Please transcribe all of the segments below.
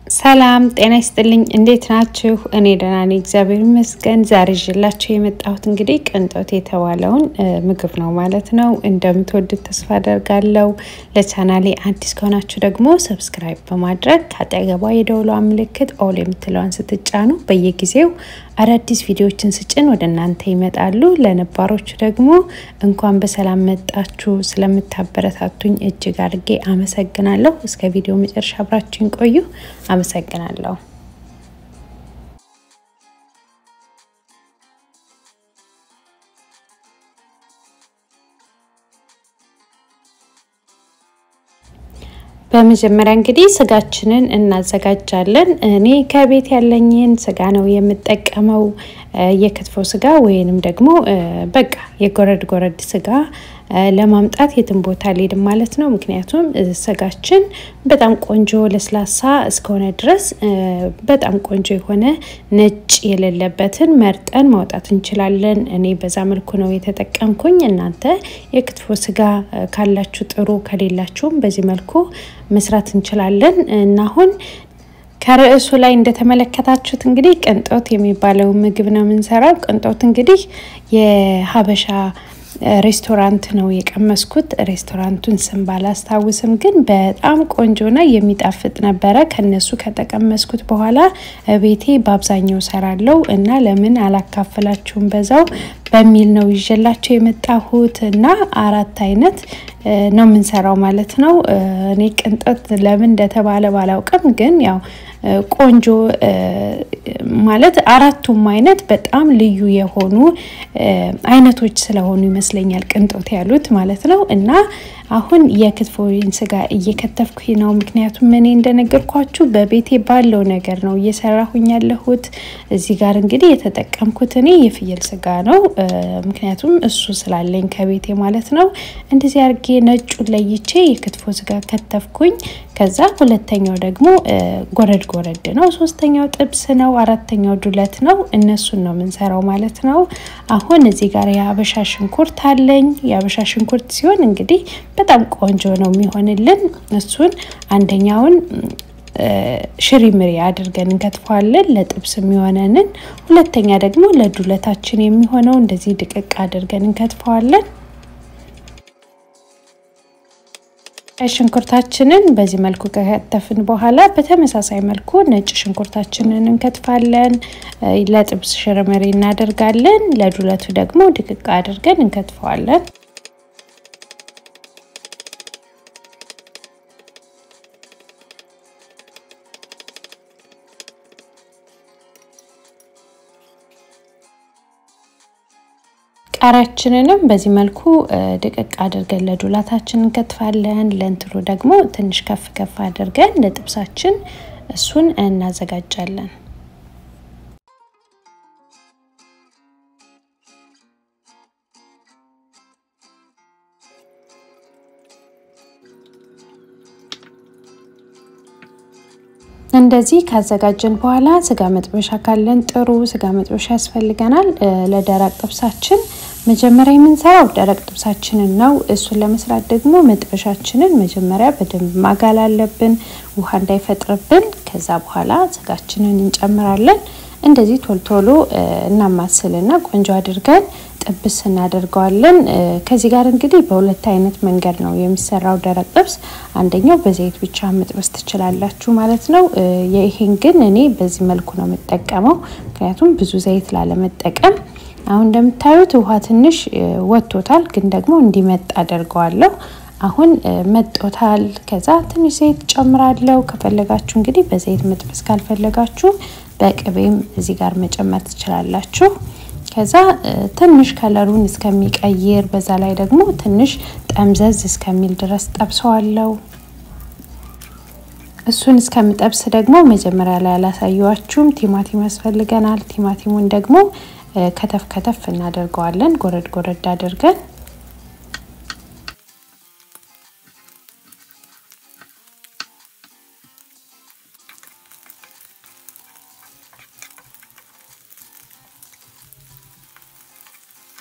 ሰላም ጤና ይስጥልኝ እንዴት ናችሁ እኔ ደህና ነኝ እግዚአብሔር ይመስገን ዛሬ ይዤላችሁ የመጣሁት እንግዲህ ቅንጦት የተባለውን ምግብ ነው ማለት ነው እንደምትወዱት ተስፋ አደርጋለሁ ለቻናሌ አዲስ ከሆናችሁ ደግሞ ሰብስክራይብ በማድረግ አጠገቧ የደወሏ ምልክት ኦል የምትለውን ስትጫኑ በየጊዜው አዳዲስ ቪዲዮዎችን ስጭን ወደ እናንተ ይመጣሉ ለነባሮቹ ደግሞ እንኳን በሰላም መጣችሁ ስለምታበረታቱኝ እጅግ አድርጌ አመሰግናለሁ እስከ ቪዲዮ መጨረሻ አብራችሁን ቆዩ አመሰግናለሁ በመጀመሪያ እንግዲህ ስጋችንን እናዘጋጃለን እኔ ከቤት ያለኝን ስጋ ነው የምጠቀመው የከትፎ ስጋ ወይንም ደግሞ በቃ የጎረድ ስጋ ለማምጣት የትን ቦታ ሊድ ማለት ነው ምክንያቱም ስጋችን በጣም ቆንጆ ለስላሳ እስከሆነ ድረስ በጣም ቆንጆ የሆነ ነጭ የሌለበትን መርጠን ማውጣት እንችላለን እኔ በዛ መልኩ ነው የተጠቀምኩኝ እናንተ የክትፎ ስጋ ካላችሁ ጥሩ ከሌላችሁ በዚህ መልኩ መስራት እንችላለን እና አሁን ከርዕሱ ላይ እንደተመለከታችሁት እንግዲህ ቅንጦት የሚባለው ምግብ ነው የምንሰራው ቅንጦት እንግዲህ የሀበሻ ሬስቶራንት ነው የቀመስኩት ሬስቶራንቱን ስም ባላስታውስም ግን በጣም ቆንጆና የሚጣፍጥ ነበር ከነሱ ከተቀመስኩት በኋላ ቤቴ በአብዛኛው ሰራለው እና ለምን አላካፈላችሁም በዛው በሚል ነው ይዤላችሁ የመጣሁት እና አራት አይነት ነው የምንሰራው ማለት ነው እኔ ቅንጦት ለምን እንደተባለ ባላውቅም ግን ያው ቆንጆ ማለት አራቱም አይነት በጣም ልዩ የሆኑ አይነቶች ስለሆኑ ይመስለኛል ቅንጦት ያሉት ማለት ነው እና አሁን የክትፎን ስጋ እየከተፍኩኝ ነው ምክንያቱም እኔ እንደነገርኳችሁ በቤቴ ባለው ነገር ነው እየሰራሁኝ ያለሁት እዚህ ጋር እንግዲህ የተጠቀምኩት እኔ የፍየል ስጋ ነው ምክንያቱም እሱ ስላለኝ ከቤቴ ማለት ነው እንደዚህ አርጌ ነጩን ለይቼ የክትፎ ስጋ ከተፍኩኝ ከዛ ሁለተኛው ደግሞ ጎረድ ነው ሶስተኛው ጥብስ ነው አራተኛው ዱለት ነው እነሱን ነው የምንሰራው ማለት ነው አሁን እዚህ ጋር የሀበሻ ሽንኩርት አለኝ የሀበሻ ሽንኩርት ሲሆን እንግዲህ በጣም ቆንጆ ነው የሚሆንልን እሱን አንደኛውን ሽሪምሪ አድርገን እንከትፋለን ለጥብስ የሚሆነንን ሁለተኛ ደግሞ ለዱለታችን የሚሆነው እንደዚህ ድቅቅ አድርገን እንከትፋለን ሽንኩርታችንን በዚህ መልኩ ከተፈን በኋላ በተመሳሳይ መልኩ ነጭ ሽንኩርታችንን እንከትፋለን ለጥብስ ሽሪምሪ እናደርጋለን ለዱለቱ ደግሞ ድቅቅ አድርገን እንከትፋለን ቃሪያችንንም በዚህ መልኩ ድቅቅ አድርገን ለዱላታችን እንከትፋለን ለእንትሩ ደግሞ ትንሽ ከፍ አድርገን ለጥብሳችን እሱን እናዘጋጃለን እንደዚህ ካዘጋጀን በኋላ ስጋ መጥበሻ ካለን ጥሩ ስጋ መጥበሻ ያስፈልገናል ለደረቅ ጥብሳችን መጀመሪያ የምንሰራው ደረቅ ጥብሳችንን ነው እሱን ለመስራት ደግሞ መጥበሻችንን መጀመሪያ በደንብ ማጋል አለብን ውሃ እንዳይፈጥርብን ከዛ በኋላ ስጋችንን እንጨምራለን እንደዚህ ቶልቶሎ እናማስልና ቆንጆ አድርገን ጥብስ እናደርጋለን ከዚህ ጋር እንግዲህ በሁለት አይነት መንገድ ነው የሚሰራው ደረቅ ጥብስ አንደኛው በዘይት ብቻ መጥበስ ትችላላችሁ ማለት ነው ይሄን ግን እኔ በዚህ መልኩ ነው መጠቀመው ምክንያቱም ብዙ ዘይት ላለመጠቀም አሁን እንደምታዩት ውሃ ትንሽ ወጥቶታል ግን ደግሞ እንዲመጣ አደርጋለሁ አሁን መጥቶታል ከዛ ትንሽ ዘይት ጨምራለሁ ከፈለጋችሁ እንግዲህ በዘይት መጥበስ ካልፈለጋችሁ በቅቤም እዚህ ጋር መጨመር ትችላላችሁ ከዛ ትንሽ ከለሩን እስከሚቀይር በዛ ላይ ደግሞ ትንሽ ጠምዘዝ እስከሚል ድረስ ጠብሰዋለሁ እሱን እስከምጠብስ ደግሞ መጀመሪያ ላይ አላሳየዋችሁም ቲማቲም ያስፈልገናል ቲማቲሙን ደግሞ ከተፍ እናደርጋለን ጎረድ አድርገን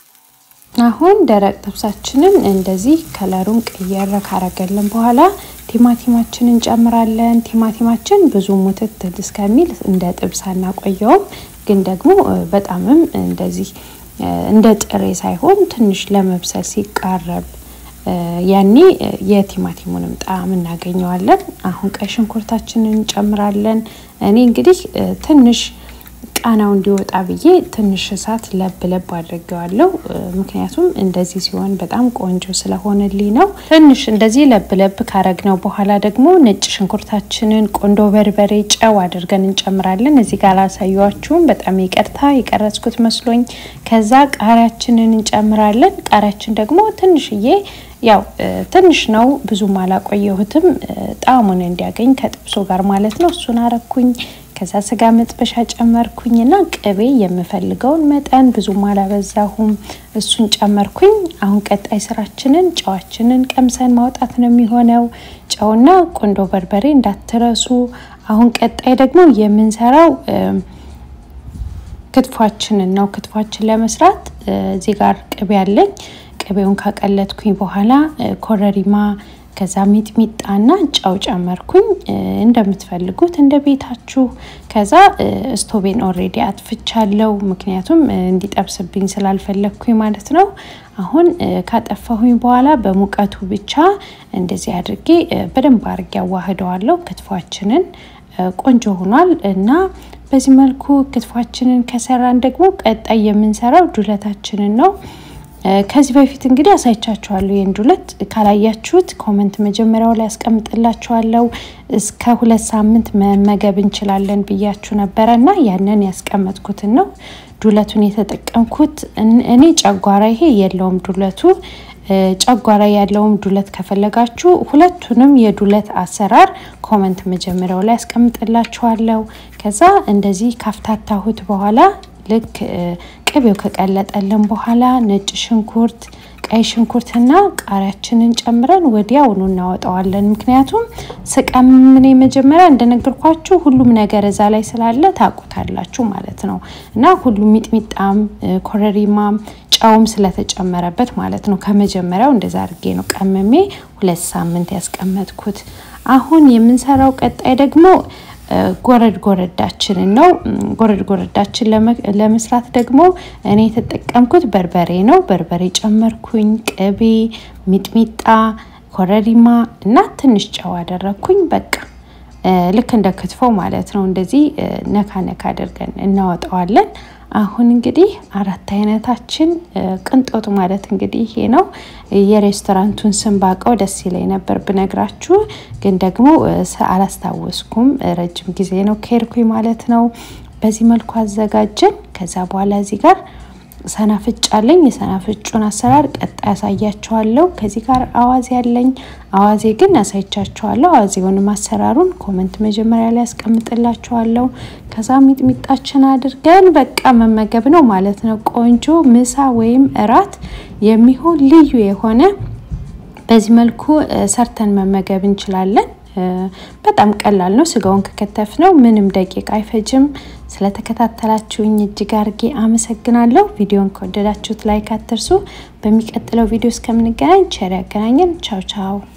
አሁን ደረቅ ጥብሳችንን እንደዚህ ከለሩን ቀየረ ካረገልን በኋላ ቲማቲማችንን እንጨምራለን ቲማቲማችን ብዙ ሙትት እስከሚል እንደ ጥብሳና ቆየው ግን ደግሞ በጣምም እንደዚህ እንደ ጥሬ ሳይሆን ትንሽ ለመብሰል ሲቃረብ ያኒ የቲማቲሙንም ጣዕም እናገኘዋለን አሁን ቀይ ሽንኩርታችንን እንጨምራለን እኔ እንግዲህ ትንሽ ቃናው እንዲወጣ ብዬ ትንሽ እሳት ለብ አድርጌዋለሁ ምክንያቱም እንደዚህ ሲሆን በጣም ቆንጆ ስለሆነልኝ ነው ትንሽ እንደዚህ ለብ ካረግነው በኋላ ደግሞ ነጭ ሽንኩርታችንን ቆንዶ በርበሬ ጨው አድርገን እንጨምራለን እዚህ ጋር አሳያችሁም በጣም ይቀርታ ይቀርጽኩት መስሎኝ ከዛ ቃሪያችንን እንጨምራለን ቃሪያችን ደግሞ ትንሽዬ ያው ትንሽ ነው ብዙም አላቆየሁትም ጣዕሙን እንዲያገኝ ከጥብሱ ጋር ማለት ነው እሱን አረኩኝ ከዛ ስጋ መጥበሻ ጨመርኩኝና ቅቤ የምፈልገውን መጠን ብዙም አላበዛሁም እሱን ጨመርኩኝ አሁን ቀጣይ ስራችንን ጨዋችንን ቀምሰን ማውጣት ነው የሚሆነው ጨውና ቆንዶ በርበሬ እንዳትረሱ አሁን ቀጣይ ደግሞ የምንሰራው ክትፏችንን ነው ክትፏችን ለመስራት እዚህ ጋር ቅቤ አለኝ ቅቤውን ካቀለጥኩኝ በኋላ ኮረሪማ ከዛ ሚጥሚጣና ጫው ጨመርኩኝ እንደምትፈልጉት እንደ ቤታችሁ ከዛ ስቶቬን ኦሬዲ አጥፍቻለሁ ምክንያቱም እንዲጠብስብኝ ስላልፈለኩኝ ማለት ነው አሁን ካጠፋሁኝ በኋላ በሙቀቱ ብቻ እንደዚህ አድርጌ በደንብ አርጌ ያዋህደዋለሁ ክትፏችንን ቆንጆ ሆኗል እና በዚህ መልኩ ክትፏችንን ከሰራን ደግሞ ቀጣይ የምንሰራው ዱለታችንን ነው ከዚህ በፊት እንግዲህ አሳይቻችኋለሁ የንዱለት ካላያችሁት ኮሜንት መጀመሪያው ላይ አስቀምጥላችኋለሁ እስከ 2 ሳምንት መመገብ እንችላለን ብያችሁ ነበርና ያንን ያስቀመጥኩት ነው ዱለቱን የተጠቀምኩት እኔ ጨጓራ ይሄ የለውም ዱለቱ ጨጓራ ያለውም ዱለት ከፈለጋችሁ ሁለቱንም የዱለት አሰራር ኮሜንት መጀመሪያው ላይ አስቀምጥላችኋለሁ ከዛ እንደዚህ ካፍታታሁት በኋላ ልክ ቅቤው ከቀለጠልን በኋላ ነጭ ሽንኩርት ቀይ ሽንኩርትና ቃሪያችንን ጨምረን ወዲያውኑ እናወጣዋለን ምክንያቱም ስቀምኔ መጀመሪያ እንደነገርኳችሁ ሁሉም ነገር እዛ ላይ ስላለ ታቁታላችሁ ማለት ነው እና ሁሉም ሚጥሚጣም ኮረሪማም ጫውም ስለተጨመረበት ማለት ነው ከመጀመሪያው እንደዛ አድርጌ ነው ቀመሜ 2 ሳምንት ያስቀመጥኩት አሁን የምንሰራው ቀጣይ ደግሞ ጎረዳችን ነው ጎረዳችን ለመስራት ደግሞ እኔ ተጠቀምኩት በርበሬ ነው በርበሬ ጨመርኩኝ ቅቤ ሚጥሚጣ ኮረሪማ እና ትንሽ ጨው አደረኩኝ በቃ ልክ እንደ ክትፎ ማለት ነው እንደዚህ ነካ አድርገን እናወጣዋለን አሁን እንግዲህ አራት አይነታችን ቅንጦት ማለት እንግዲህ ይሄ ነው የሬስቶራንቱን ስም ባቀው ደስ ይለኝ ነበር ብነግራችሁ ግን ደግሞ አላስታወስኩም ረጅም ጊዜ ነው ከርኩኝ ማለት ነው በዚህ መልኩ አዘጋጀን ከዛ በኋላ እዚህ ጋር ሰናፍጭ አለኝ የሰናፍጩን አሰራር ቀጣይ ያሳያችኋለሁ ከዚህ ጋር አዋዜ ያለኝ አዋዜ ግን ያሳይቻችኋለሁ አዋዜውን ማሰራሩን ኮሜንት መጀመሪያ ላይ አስቀምጥላችኋለሁ ከዛ ሚጥሚጣችን አድርገን በቃ መመገብ ነው ማለት ነው ቆንጆ ምሳ ወይም እራት የሚሆን ልዩ የሆነ በዚህ መልኩ ሰርተን መመገብ እንችላለን በጣም ቀላል ነው ስጋውን ከከተፍነው ምንም ደቂቃ አይፈጅም ስለተከታተላችሁኝ እጅግ አርጌ አመሰግናለሁ ቪዲዮን ከወደዳችሁት ላይክ አትርሱ በሚቀጥለው ቪዲዮ እስከምንገናኝ ቸር ያገናኘን ቻው